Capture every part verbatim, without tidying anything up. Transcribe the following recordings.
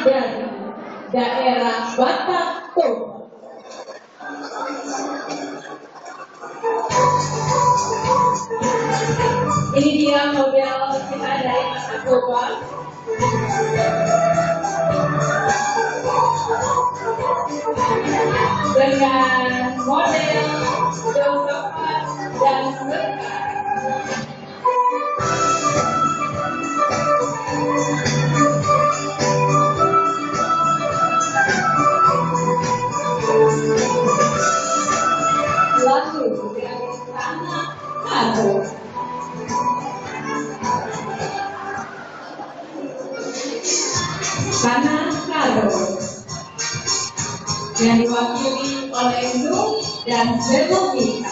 dari daerah Batak Toba. Ini dia model kita dari Batak Toba. Dengan model jauh tepat dan berkah. Lalu dari tanah kado. Tanah kado yang diwakili oleh Nur dan Zelubika.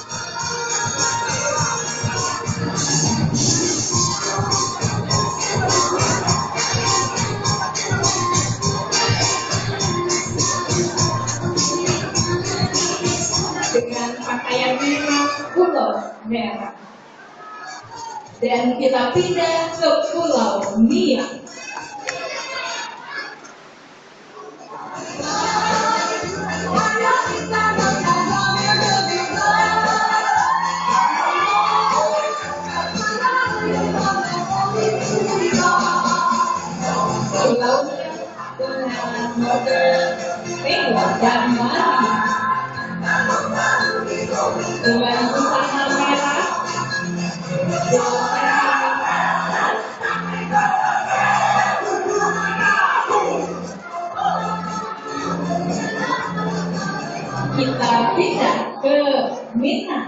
Dengan pakaian merah, pulau merah. Dan kita pindah ke Pulau Nia. Pulau Nia dengan model Ringo dan Mari. Dengan busana merah, kita pindah ke Minang.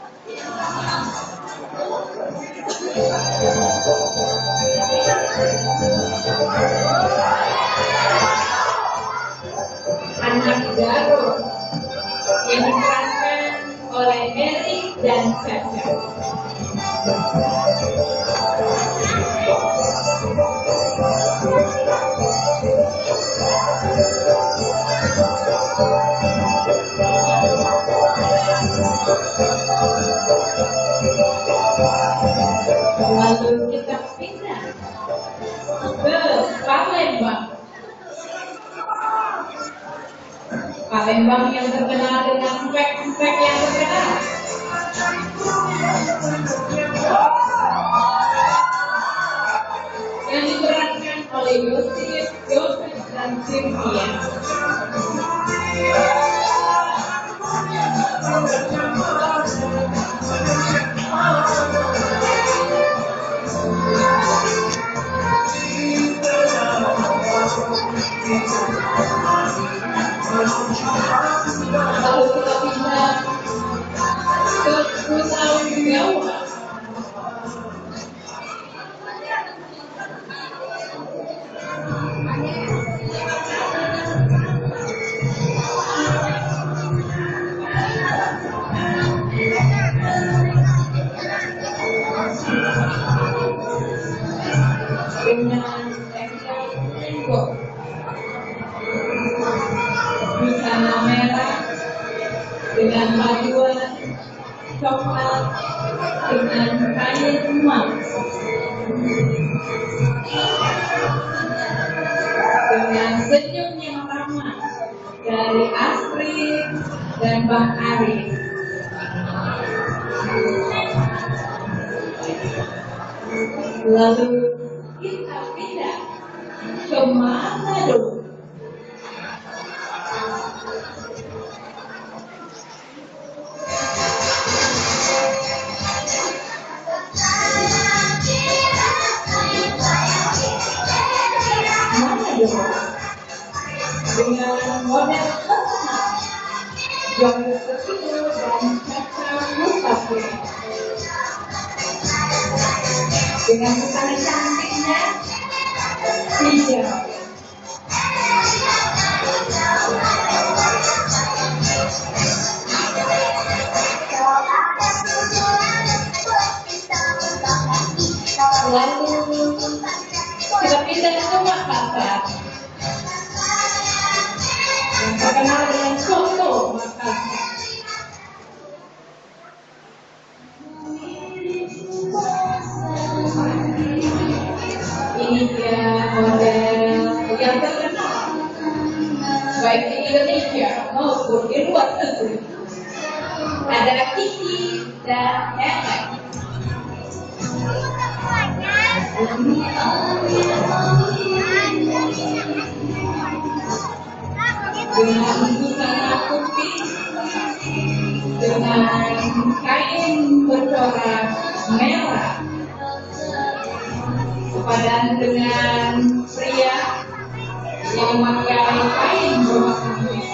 Anak Garut yang diperankan oleh Mary dan Caca. Lalu kita pindah ke Palembang. Palembang yang terkenal dengan empek-empek yang terkenal. Yang diperankan oleh Yosif, Yosef dan Cynthia. Lalu kita pindah ke Pulau Jawa. Dengan tengkok busana merah dengan paduan coklat dengan kain emas, dengan senyum yang ramah dari Astrid dan Bang Arif. Lalu kita pindah ke Manado. Dengan model terkenal yang tertidur dan Caca Mustafir. Dengan busana cantiknya hijau. Lalu kita pindah ke Makassar. Yang terkenal dengan soto Makassar. Ini dia model yang yang terkenal baik di Indonesia maupun di luar negeri. Ada Kiki dan Ellen. Dengan busana putih, dengan kain bercorak merah, sepadan dengan pria yang memakai kain berwarna merah.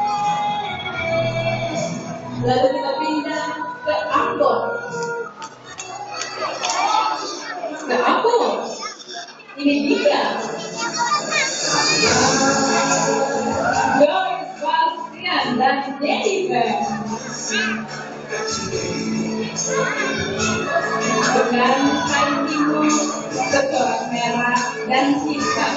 Lalu kita pindah ke Ambon. Ke Ambon. Ini dia. Joy, Bastian, dan Jennifer. Dengan kain timun bercorak merah dan hitam.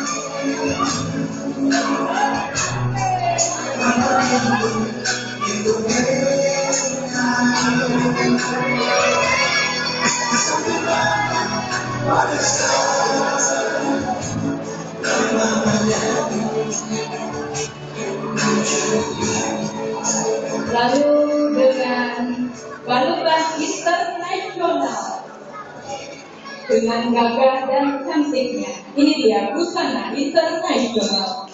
Lalu dengan balutan internasional, dengan gagah dan cantiknya, ini dia busana internasional.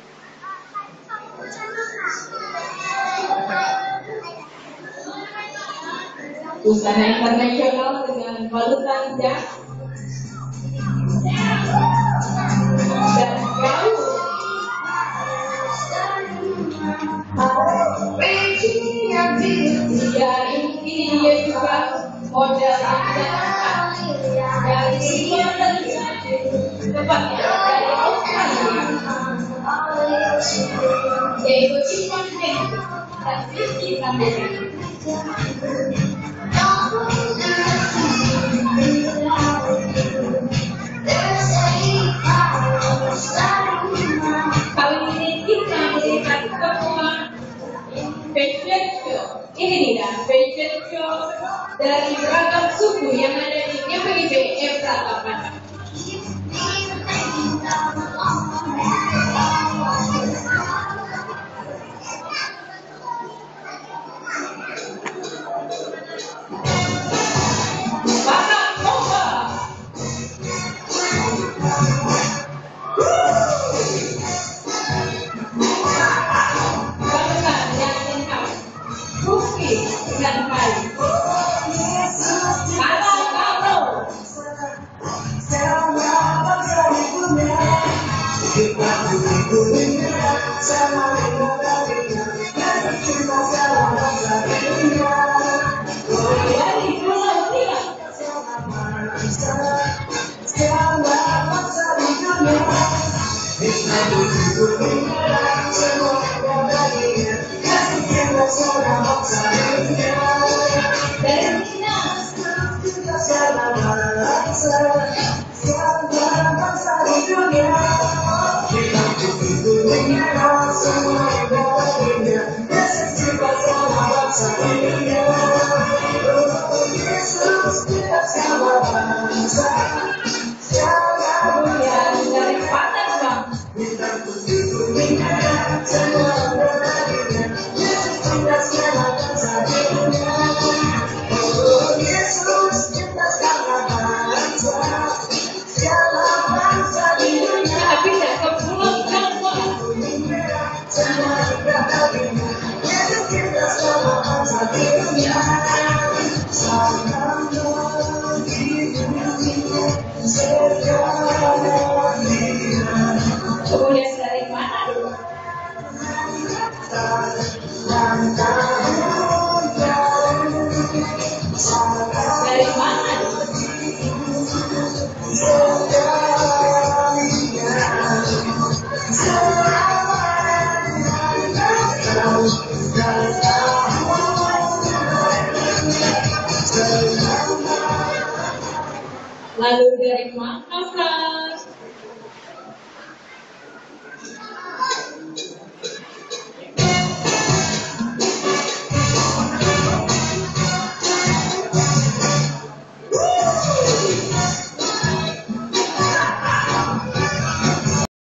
Busana internasional dengan balutan jas dan gaun. Ya, ini dia juga model dari luar negeri, tepatnya dari Australia, yaitu Ivan Henry dan Vicky Ramona. Kali ini kita melihat sebuah fashion show. Ini dia fashion show dari beragam suku yang ada di F I B Efrata.